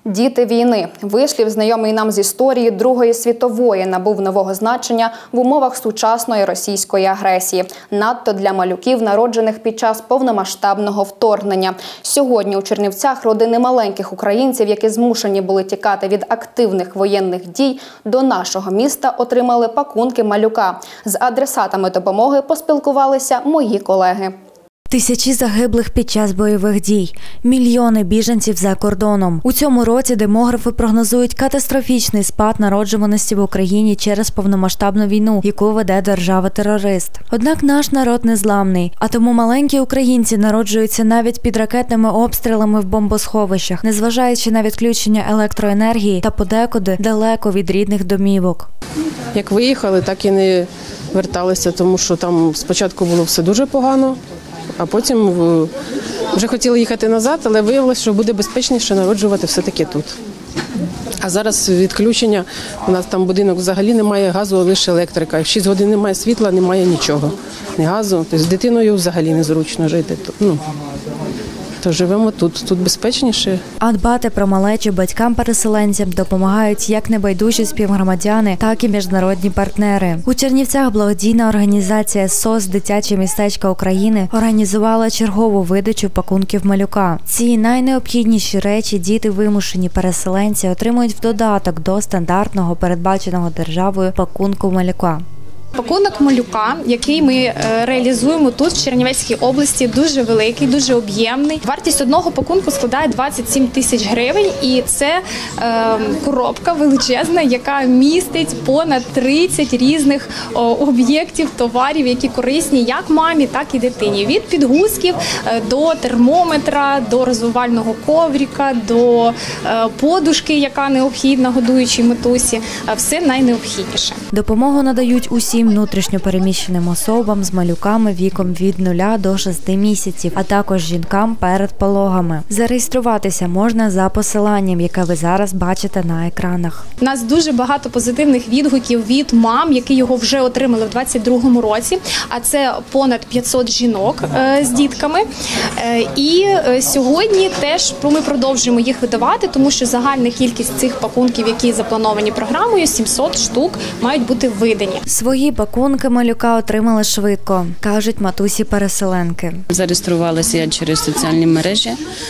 Діти війни. Вислів, знайомий нам з історії Другої світової, набув нового значення в умовах сучасної російської агресії. Надто для малюків, народжених під час повномасштабного вторгнення. Сьогодні у Чернівцях родини маленьких українців, які змушені були тікати від активних воєнних дій, до нашого міста отримали пакунки малюка. З адресатами допомоги поспілкувалися мої колеги. Тисячі загиблих під час бойових дій, мільйони біженців за кордоном. У цьому році демографи прогнозують катастрофічний спад народжуваності в Україні через повномасштабну війну, яку веде держава-терорист. Однак наш народ незламний, а тому маленькі українці народжуються навіть під ракетними обстрілами в бомбосховищах, незважаючи на відключення електроенергії та подекуди далеко від рідних домівок. Як виїхали, так і не верталися, тому що там спочатку було все дуже погано. А потім вже хотіли їхати назад, але виявилося, що буде безпечніше народжувати все-таки тут. А зараз відключення, у нас там будинок взагалі немає газу, лише електрика. В 6 годин немає світла, немає нічого, ні газу. Тобто з дитиною взагалі незручно жити. То живемо тут безпечніше. А дбати про малечу батькам-переселенцям допомагають як небайдужі співгромадяни, так і міжнародні партнери. У Чернівцях благодійна організація СОС «Дитяче містечко України» організувала чергову видачу пакунків малюка. Ці найнеобхідніші речі діти вимушені переселенці отримують в додаток до стандартного, передбаченого державою пакунку малюка. Пакунок малюка, який ми реалізуємо тут, в Чернівецькій області, дуже великий, дуже об'ємний. Вартість одного пакунку складає 27 тисяч гривень, і це коробка величезна, яка містить понад 30 різних об'єктів, товарів, які корисні як мамі, так і дитині. Від підгузків до термометра, до розвивального коврика, до подушки, яка необхідна годуючій матусі. Все найнеобхідніше. Допомогу надають усім внутрішньо переміщеним особам з малюками віком від 0 до 6 місяців, а також жінкам перед пологами. Зареєструватися можна за посиланням, яке ви зараз бачите на екранах. У нас дуже багато позитивних відгуків від мам, які його вже отримали в 2022 році, а це понад 500 жінок з дітками. І сьогодні теж ми продовжуємо їх видавати, тому що загальна кількість цих пакунків, які заплановані програмою, 700 штук, мають бути видані. Свої пакунки малюка отримали швидко, кажуть матусі-переселенки. Зареєструвалася я через соціальні мережі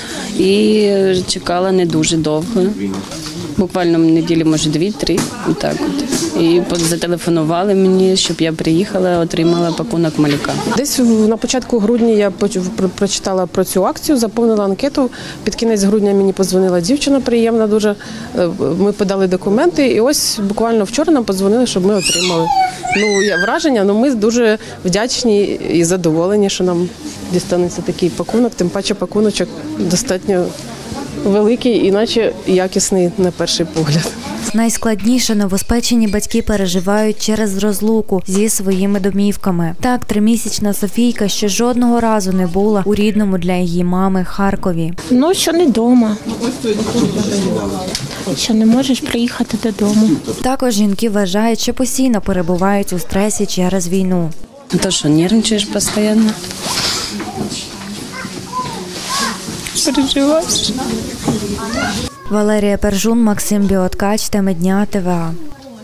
і чекала не дуже довго. Буквально неділі, може, 2-3, так от. І зателефонували мені, щоб я приїхала, отримала пакунок малюка. Десь на початку грудня я прочитала про цю акцію, заповнила анкету. Під кінець грудня мені подзвонила дівчина, приємна дуже. Ми подали документи, і ось буквально вчора нам подзвонили, щоб ми отримали. Враження, ми дуже вдячні і задоволені, що нам дістанеться такий пакунок, тим паче пакуночок достатньо великий, іначе якісний на перший погляд. Найскладніше новоспечені батьки переживають через розлуку зі своїми домівками. Так, 3-місячна Софійка ще жодного разу не була у рідному для її мами Харкові. Що не вдома, що не можеш приїхати додому. Також жінки вважають, що постійно перебувають у стресі через війну. То що, нервничаєш постійно? Переживаєш? Валерія Пержун, Максим Біоткач, Теми дня, ТВА.